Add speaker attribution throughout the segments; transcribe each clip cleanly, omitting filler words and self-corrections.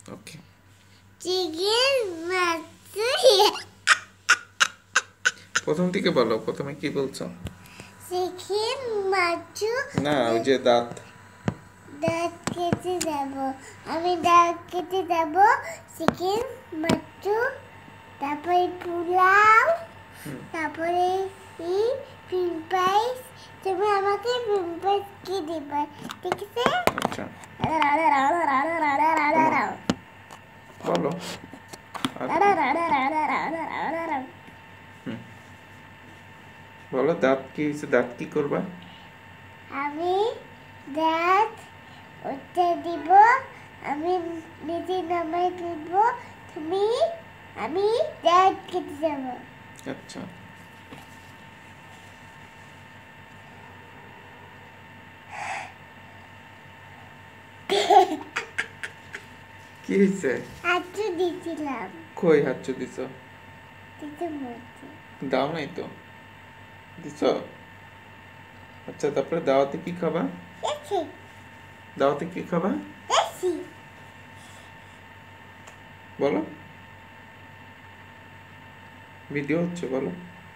Speaker 1: ওকে।
Speaker 2: Chicken মাছু
Speaker 1: প্রথম থেকে বলো, প্রথমে কি বলছো?
Speaker 2: চিকেন মাছু
Speaker 1: না, ওই যে দাঁত।
Speaker 2: দাঁত কেটে যাব, আমি দাঁত কেটে যাব। চিকেন মাছু, তারপরে পোলাও, তারপরে পিম্পাইস। তুমি আমাকে পিম্পাইস কি দিবে, ঠিক আছে?
Speaker 1: আচ্ছা বলো। বলো দাঁত কি হয়েছে, দাঁত কি করবা?
Speaker 2: আমি দাঁত উঠে দিব, আমি নিচে নামাই দিব, তুমি আমি দাঁত কেটে যাব।
Speaker 1: আচ্ছা কি হয়েছে?
Speaker 2: হাঁটু দিছিলাম,
Speaker 1: কই হাঁচু দিছ?
Speaker 2: দিতে মধ্যে
Speaker 1: দাও নাই তো, দিছ? আচ্ছা তারপরে দাওয়াতে কি খাবা?
Speaker 2: দেখি
Speaker 1: দাওয়াতে কি খাবা
Speaker 2: দেখি
Speaker 1: বলো, ভিডিও হচ্ছে বলো।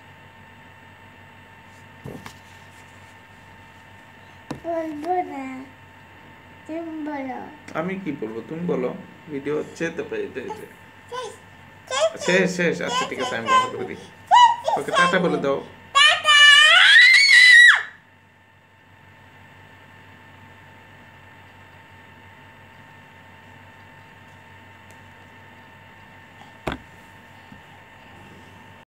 Speaker 2: বলবো না, তুমি বলো।
Speaker 1: আমি কি বলবো, তুমি বলো। ভিডিও হচ্ছে, তারপরে
Speaker 2: শেষ
Speaker 1: শেষ শেষ। আচ্ছা ঠিক আছে, আমি বন্ধ করে দিই। ওকে টাটা বলে দাও।